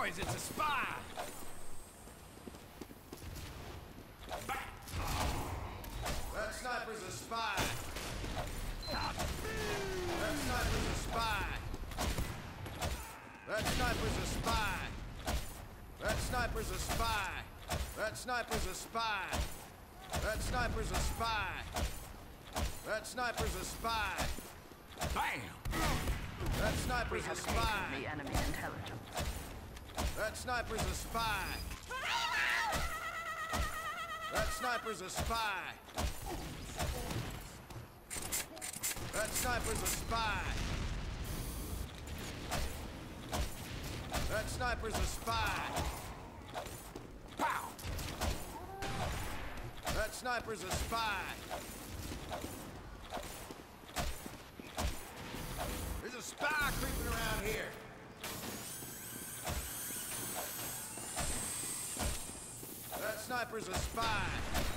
Boys, it's a spy! That sniper's a spy! That sniper's a spy! That sniper's a spy! That sniper's a spy! That sniper's a spy! That sniper's a spy! That sniper's a spy! Bam! That We sniper's a have spy! taken the enemy intelligence. That sniper's a spy! That sniper's a spy! That sniper's a spy! That sniper's a spy! Pow! That sniper's a spy! There's a spy creeping around here! That sniper's a spy!